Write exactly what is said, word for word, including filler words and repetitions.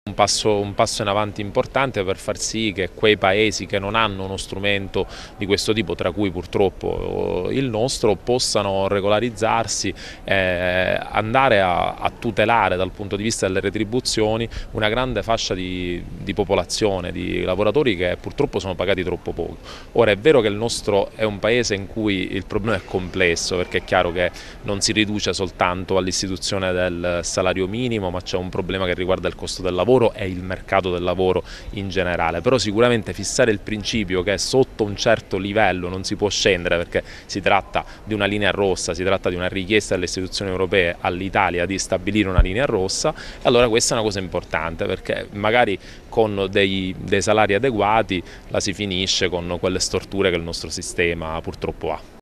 Un passo, un passo in avanti importante per far sì che quei paesi che non hanno uno strumento di questo tipo, tra cui purtroppo il nostro, possano regolarizzarsi e andare a, a tutelare dal punto di vista delle retribuzioni una grande fascia di, di popolazione, di lavoratori che purtroppo sono pagati troppo poco. Ora è vero che il nostro è un paese in cui il problema è complesso, perché è chiaro che non si riduce soltanto all'istituzione del salario minimo, ma c'è un problema che riguarda il costo del lavoro e il mercato del lavoro in generale, però sicuramente fissare il principio che sotto un certo livello non si può scendere, perché si tratta di una linea rossa, si tratta di una richiesta delle istituzioni europee all'Italia di stabilire una linea rossa, e allora questa è una cosa importante, perché magari con dei, dei salari adeguati la si finisce con quelle storture che il nostro sistema purtroppo ha.